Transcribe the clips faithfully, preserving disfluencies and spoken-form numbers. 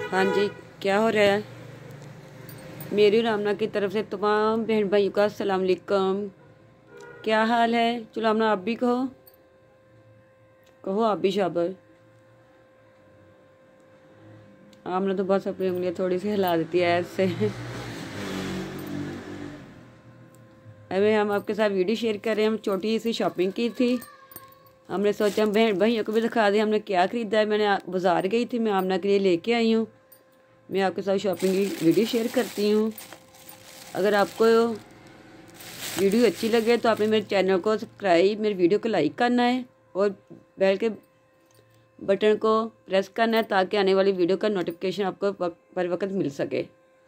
हाँ जी, क्या हो रहा है? मेरी और आमना की तरफ से तमाम बहन भाइयों का अस्सलाम वालेकुम। क्या हाल है? चलो आमना आप भी कहो, कहो आप भी शाबाश। आमना तो बस अपनी उंगलियां थोड़ी सी हिला देती है ऐसे। अभी हम आपके साथ वीडियो शेयर कर रहे हैं। हम छोटी सी शॉपिंग की थी। हमने सोचा हम बहन भाइयों को भी दिखा दें हमने क्या ख़रीदा है। मैंने बाज़ार गई थी, मैं आमना के लिए लेके आई हूँ। मैं आपके साथ शॉपिंग की वीडियो शेयर करती हूँ। अगर आपको वीडियो अच्छी लगे तो आपने मेरे चैनल को सब्सक्राइब, मेरे वीडियो को लाइक करना है और बेल के बटन को प्रेस करना है ताकि आने वाली वीडियो का नोटिफिकेशन आपको वक्त पर वक्त मिल सके।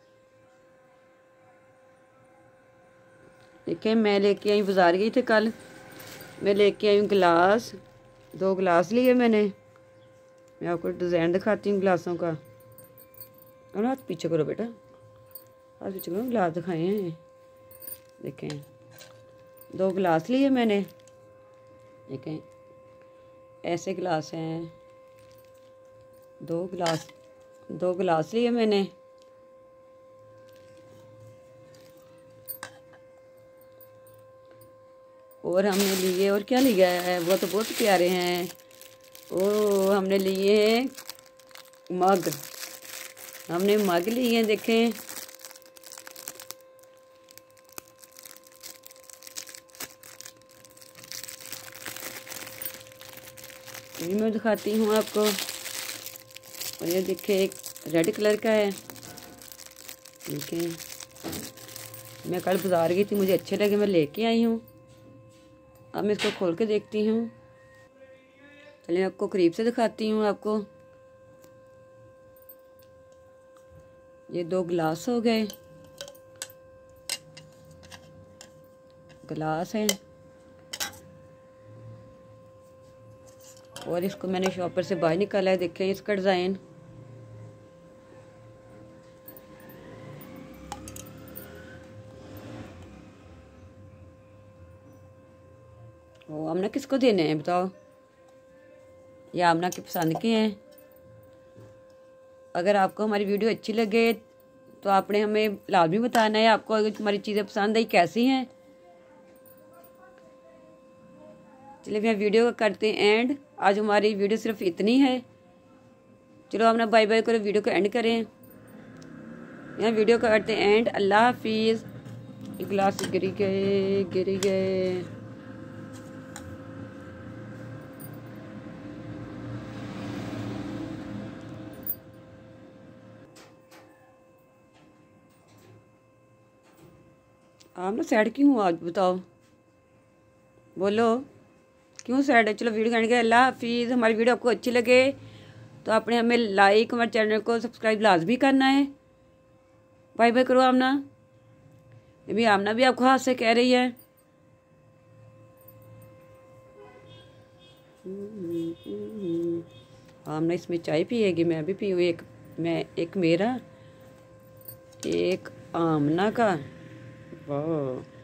देखिए मैं लेके आई, बाज़ार गई थी कल। मैं लेके आई हूँ गिलास, दो गिलास लिए मैंने। मैं आपको डिज़ाइन दिखाती हूँ गिलासों का। और हाथ पीछे करो बेटा, हाथ पीछे करो, गिलास दिखाए हैं। देखें दो गिलास लिए मैंने। देखें ऐसे गिलास हैं, दो गिलास दो गिलास लिए मैंने। और हमने लिए, और क्या लिया है, वो तो बहुत प्यारे हैं। ओ हमने लिए हैं मग, हमने मग लिए हैं। देखें ये मैं दिखाती हूँ आपको। और ये देखिए एक रेड कलर का है। देखें मैं कल बाज़ार गई थी, मुझे अच्छे लगे, मैं लेके आई हूँ। अब मैं इसको खोल के देखती हूँ। चलिए आपको करीब से दिखाती हूँ आपको। ये दो गिलास हो गए, गिलास हैं। और इसको मैंने शॉपर से बाहर निकाला है। देखें इसका डिज़ाइन। वो आमना किसको देने हैं बताओ? ये आमना की पसंद के हैं। अगर आपको हमारी वीडियो अच्छी लगे तो आपने हमें लाजमी बताना है आपको अगर हमारी चीज़ें पसंद आई कैसी हैं। चलिए मैं वीडियो को करते हैं एंड। आज हमारी वीडियो सिर्फ इतनी है। चलो आमना बाय बाय करो, वीडियो को एंड करें। यहाँ वीडियो को करते हैं एंड। अल्लाह हाफिज़। गिलास गिर गए गिर गए। आप ना सैड क्यों हो आज बताओ, बोलो क्यों सैड है? चलो वीडियो करने के अल्लाह हाफिज़। हमारी वीडियो आपको अच्छी लगे तो आपने हमें लाइक, हमारे चैनल को सब्सक्राइब लाजमी करना है। बाय बाय करो आमना। अभी आमना भी आपको हाथ से कह रही है। आमना इसमें चाय पिएगी, मैं भी पीऊँ। एक मैं एक मेरा, एक आमना का। वाह।